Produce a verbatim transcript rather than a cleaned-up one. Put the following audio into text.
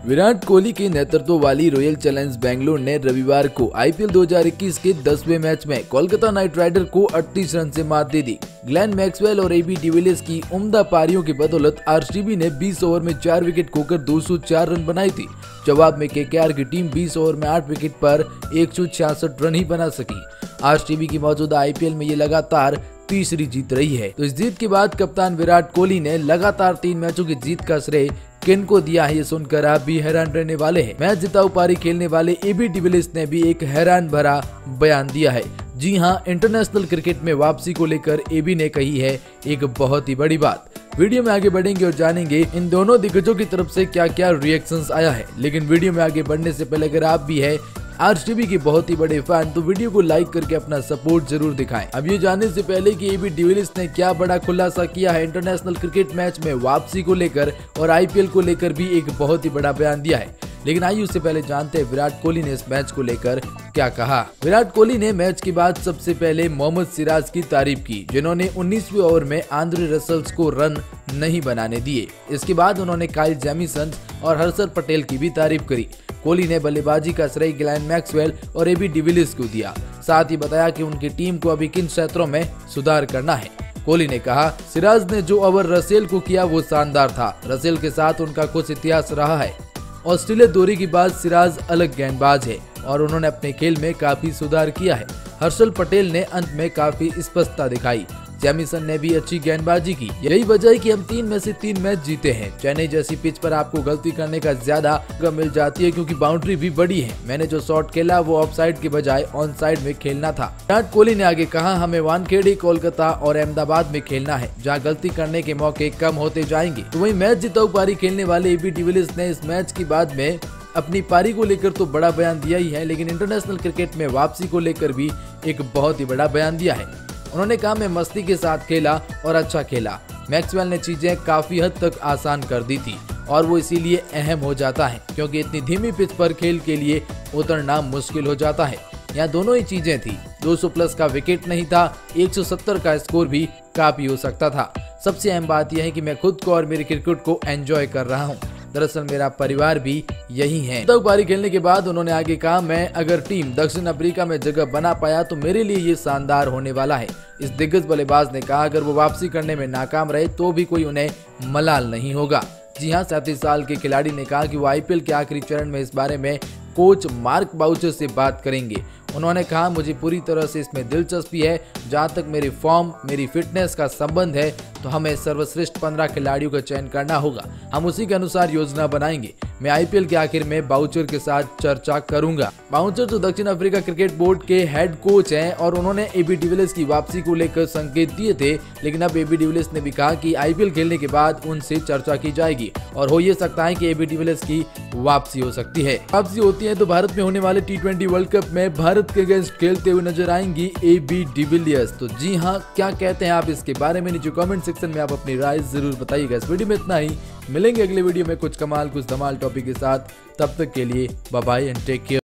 विराट कोहली के नेतृत्व वाली रॉयल चैलेंजर्स बेंगलुरु ने रविवार को आईपीएल दो हज़ार इक्कीस के दसवें मैच में कोलकाता नाइट राइडर को अड़तीस रन से मात दे दी। ग्लेन मैक्सवेल और एबी डिविलियर्स की उम्दा पारियों की बदौलत आरसीबी ने बीस ओवर में चार विकेट खोकर दो सौ चार रन बनाई थी। जवाब में केकेआर की टीम बीस ओवर में आठ विकेट पर एक सौ छियासठ रन ही बना सकी। आरसीबी की मौजूदा आईपीएल में ये लगातार तीसरी जीत रही है। तो इस जीत के बाद कप्तान विराट कोहली ने लगातार तीन मैचों की जीत का श्रेय किनको दिया है, ये सुनकर आप भी हैरान रहने वाले हैं। मैच जिताऊ पारी खेलने वाले एबी डिविलियर्स ने भी एक हैरान भरा बयान दिया है। जी हाँ, इंटरनेशनल क्रिकेट में वापसी को लेकर एबी ने कही है एक बहुत ही बड़ी बात। वीडियो में आगे बढ़ेंगे और जानेंगे इन दोनों दिग्गजों की तरफ से क्या क्या रिएक्शंस आया है। लेकिन वीडियो में आगे बढ़ने से पहले अगर आप भी है आरसीबी के बहुत ही बड़े फैन तो वीडियो को लाइक करके अपना सपोर्ट जरूर दिखाएं। अब ये जानने से पहले कि एबी डिविलियर्स ने क्या बड़ा खुलासा किया है इंटरनेशनल क्रिकेट मैच में वापसी को लेकर और आईपीएल को लेकर भी एक बहुत ही बड़ा बयान दिया है। लेकिन आइए उससे पहले जानते हैं विराट कोहली ने इस मैच को लेकर क्या कहा। विराट कोहली ने मैच के बाद सबसे पहले मोहम्मद सिराज की तारीफ की, जिन्होंने उन्नीसवें ओवर में आंद्रे रसल्स को रन नहीं बनाने दिए। इसके बाद उन्होंने काइल जेमिसन और हर्षल पटेल की भी तारीफ करी। कोहली ने बल्लेबाजी का श्रेय ग्लेन मैक्सवेल और एबी डिविलियर्स को दिया। साथ ही बताया कि उनकी टीम को अभी किन क्षेत्रों में सुधार करना है। कोहली ने कहा, सिराज ने जो ओवर रसेल को किया वो शानदार था। रसेल के साथ उनका कुछ इतिहास रहा है। ऑस्ट्रेलिया दौरे के बाद सिराज अलग गेंदबाज है और उन्होंने अपने खेल में काफी सुधार किया है। हर्षल पटेल ने अंत में काफी स्पष्टता दिखाई। जेमिसन ने भी अच्छी गेंदबाजी की। यही वजह है कि हम तीन में से तीन मैच जीते हैं। चेन्नई जैसी पिच पर आपको गलती करने का ज्यादा मौका मिल जाती है क्योंकि बाउंड्री भी बड़ी है। मैंने जो शॉट खेला वो ऑफ साइड के बजाय ऑन साइड में खेलना था। विराट कोहली ने आगे कहा, हमें वानखेड़े, कोलकाता और अहमदाबाद में खेलना है जहाँ गलती करने के मौके कम होते जाएंगे। तो वही मैच जिताऊ पारी खेलने वाले एबी डिविलियर्स ने इस मैच के बाद में अपनी पारी को लेकर तो बड़ा बयान दिया ही है, लेकिन इंटरनेशनल क्रिकेट में वापसी को लेकर भी एक बहुत ही बड़ा बयान दिया है। उन्होंने कहा, मैं मस्ती के साथ खेला और अच्छा खेला। मैक्सवेल ने चीजें काफी हद तक आसान कर दी थी और वो इसीलिए अहम हो जाता है क्योंकि इतनी धीमी पिच पर खेल के लिए उतरना मुश्किल हो जाता है। यहाँ दोनों ही चीजें थी। दो सौ प्लस का विकेट नहीं था, एक सौ सत्तर का स्कोर भी काफी हो सकता था। सबसे अहम बात यह है कि मैं खुद को और मेरे क्रिकेट को एंजॉय कर रहा हूँ। दरअसल मेरा परिवार भी यही है। तब पारी खेलने के बाद उन्होंने आगे कहा, मैं अगर टीम दक्षिण अफ्रीका में जगह बना पाया तो मेरे लिए ये शानदार होने वाला है। इस दिग्गज बल्लेबाज ने कहा, अगर वो वापसी करने में नाकाम रहे तो भी कोई उन्हें मलाल नहीं होगा। जी हाँ, सैंतीस साल के खिलाड़ी ने कहा कि वो आईपीएल के आखिरी चरण में इस बारे में कोच मार्क बाउचर से बात करेंगे। उन्होंने कहा, मुझे पूरी तरह से इसमें दिलचस्पी है। जहां तक मेरी फॉर्म, मेरी फिटनेस का संबंध है तो हमें सर्वश्रेष्ठ पंद्रह खिलाड़ियों का चयन करना होगा। हम उसी के अनुसार योजना बनाएंगे। मैं आईपीएल के आखिर में बाउचर के साथ चर्चा करूंगा। बाउचर तो दक्षिण अफ्रीका क्रिकेट बोर्ड के हेड कोच हैं और उन्होंने एबी डिविलियर्स की वापसी को लेकर संकेत दिए थे, लेकिन अब एबी डिविलियर्स ने भी कहा कि आईपीएल खेलने के बाद उनसे चर्चा की जाएगी और हो ये सकता है कि एबी डिविलियर्स की वापसी हो सकती है। वापसी होती है तो भारत में होने वाले टी ट्वेंटी वर्ल्ड कप में भारत के अगेंस्ट खेलते हुए नजर आएंगी एबी डिविलियर्स। तो जी हाँ, क्या कहते हैं आप इसके बारे में नीचे कमेंट सेक्शन में आप अपनी राय जरूर बताइएगा। इस वीडियो में इतना ही। मिलेंगे अगले वीडियो में कुछ कमाल कुछ धमाल टॉपिक के साथ। तब तक के लिए bye bye and take care.